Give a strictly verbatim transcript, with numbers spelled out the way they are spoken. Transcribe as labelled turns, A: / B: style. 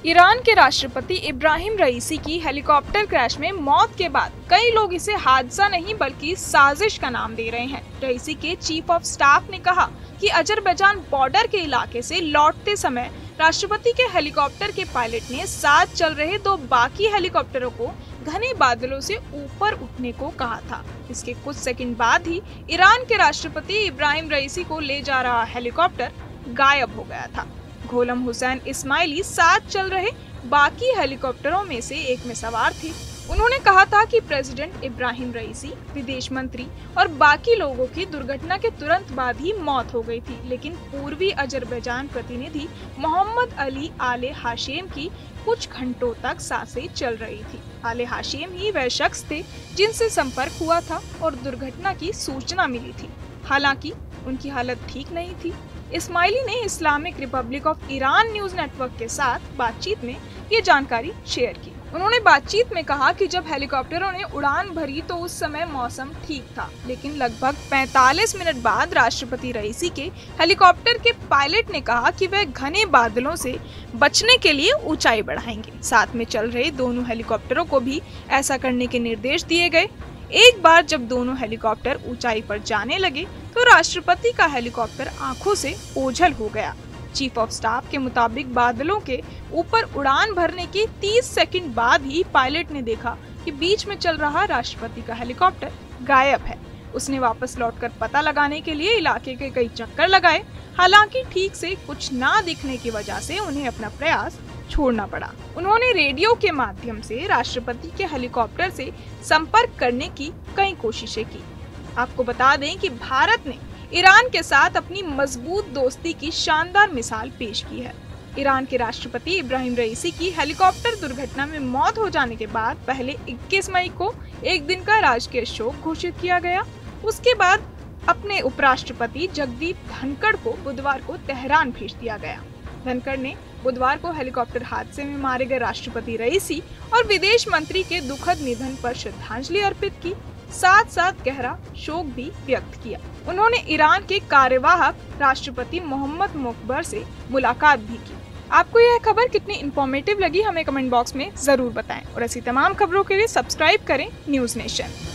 A: Iran के राष्ट्रपति इब्राहिम रईसी की हेलीकॉप्टर क्रैश में मौत के बाद कई लोग इसे हादसा नहीं बल्कि साजिश का नाम दे रहे हैं। रईसी के चीफ ऑफ स्टाफ ने कहा कि अजरबैजान बॉर्डर के इलाके से लौटते समय राष्ट्रपति के हेलीकॉप्टर के पायलट ने साथ चल रहे दो बाकी हेलीकॉप्टरों को घने बादलों से ऊपर उठने को कहा था। इसके कुछ सेकंड बाद ही ईरान के राष्ट्रपति इब्राहिम रईसी को ले जा रहा हेलीकॉप्टर गायब हो गया था। गोलम हुसैन इस्माइली साथ चल रहे बाकी हेलीकॉप्टरों में से एक में सवार थे। उन्होंने कहा था कि प्रेसिडेंट इब्राहिम रईसी, विदेश मंत्री और बाकी लोगों की दुर्घटना के तुरंत बाद ही मौत हो गई थी, लेकिन पूर्वी अजरबैजान प्रतिनिधि मोहम्मद अली आले हाशेम की कुछ घंटों तक सांसें चल रही थी। आले हाशेम ही वह शख्स थे जिनसे संपर्क हुआ था और दुर्घटना की सूचना मिली थी। हालांकि उनकी हालत ठीक नहीं थी। इस्माइली ने Islamic republic of Iran news network के साथ बातचीत में ये जानकारी शेयर की। उन्होंने बातचीत में कहा कि जब हेलीकॉप्टरों ने उड़ान भरी तो उस समय मौसम ठीक था, लेकिन लगभग पैंतालीस मिनट बाद राष्ट्रपति रईसी के हेलीकॉप्टर के पायलट ने कहा कि वह घने बादलों से बचने के लिए ऊंचाई बढ़ाएंगे। साथ में चल रहे दोनों हेलीकॉप्टरों को भी ऐसा करने के निर्देश दिए गए। एक बार जब दोनों हेलीकॉप्टर ऊंचाई पर जाने लगे तो राष्ट्रपति का हेलीकॉप्टर आंखों से ओझल हो गया। चीफ ऑफ स्टाफ के मुताबिक बादलों के ऊपर उड़ान भरने के तीस सेकंड बाद ही पायलट ने देखा कि बीच में चल रहा राष्ट्रपति का हेलीकॉप्टर गायब है। उसने वापस लौटकर पता लगाने के लिए इलाके के कई चक्कर लगाए। हालांकि ठीक से कुछ ना दिखने की वजह से उन्हें अपना प्रयास छोड़ना पड़ा। उन्होंने रेडियो के माध्यम से राष्ट्रपति के हेलीकॉप्टर से संपर्क करने की कई कोशिशें की। आपको बता दें कि भारत ने ईरान के साथ अपनी मजबूत दोस्ती की शानदार मिसाल पेश की है। ईरान के राष्ट्रपति इब्राहिम रईसी की हेलीकॉप्टर दुर्घटना में मौत हो जाने के बाद पहले इक्कीस मई को एक दिन का राजकीय शोक घोषित किया गया। उसके बाद अपने उपराष्ट्रपति जगदीप धनखड़ को बुधवार को तेहरान भेज दिया गया। धनखड़ ने बुधवार को हेलीकॉप्टर हादसे में मारे गए राष्ट्रपति रईसी और विदेश मंत्री के दुखद निधन पर श्रद्धांजलि अर्पित की, साथ साथ गहरा शोक भी व्यक्त किया। उन्होंने ईरान के कार्यवाहक राष्ट्रपति मोहम्मद मोकबर से मुलाकात भी की। आपको यह खबर कितनी इंफॉर्मेटिव लगी हमें कमेंट बॉक्स में जरूर बताएं और ऐसी तमाम खबरों के लिए सब्सक्राइब करें न्यूज़ नेशन।